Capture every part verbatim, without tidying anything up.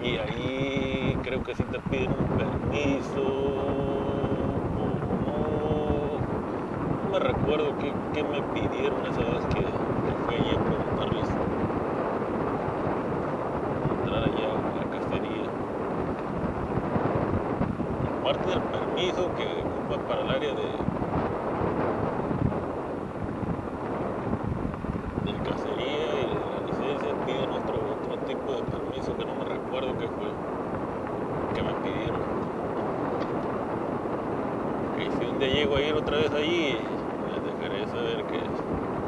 y ahí creo que sí te piden un permiso, o no, no me recuerdo qué, qué me pidieron esa vez que, que fui allí a preguntarles, entrar allá a la cacería. Aparte del permiso que ocupa para el área de, del cacería y de la licencia, piden otro, otro tipo de permiso que no me recuerdo qué fue que me pidieron. Y si un día llego a ir otra vez allí, les dejaré saber qué es.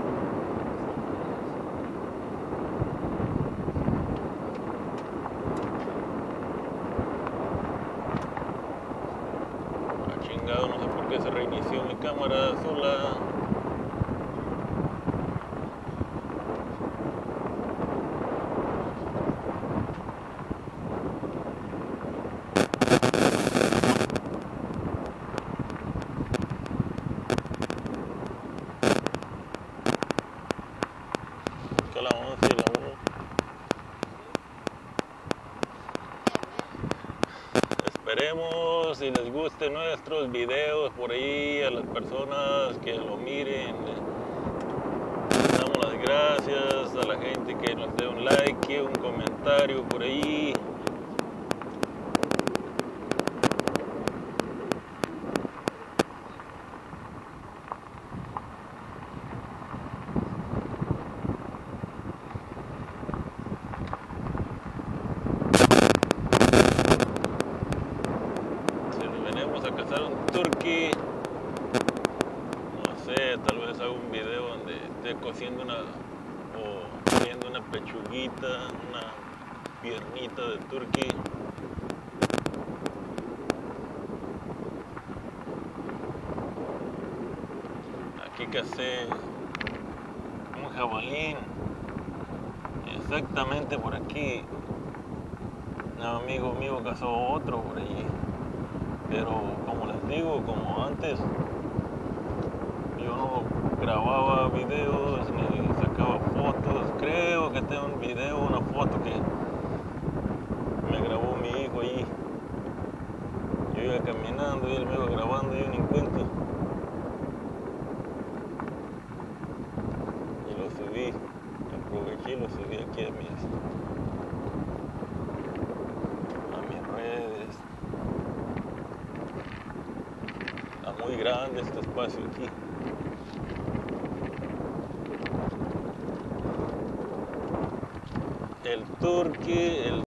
Ah, chingado, no sé por qué se reinició mi cámara sola. Que la once y la uno. Esperemos si les gusten nuestros videos por ahí, a las personas que lo miren. Les damos las gracias a la gente que nos dé un like, un comentario por ahí. A cazar un turkey, no sé, tal vez haga un video donde esté cociendo una o haciendo una pechuguita, una piernita de turkey. Aquí cacé un jabalín, exactamente por aquí. Un amigo mío cazó otro por allí. Pero como les digo, como antes, yo no grababa videos ni sacaba fotos. Creo que tengo un video, una foto que me grabó mi hijo allí. Yo iba caminando y él me iba grabando y yo ni cuenta. Y lo subí, aproveché y lo subí aquí a mis, a mis redes. Está muy grande este espacio aquí. El turkey, el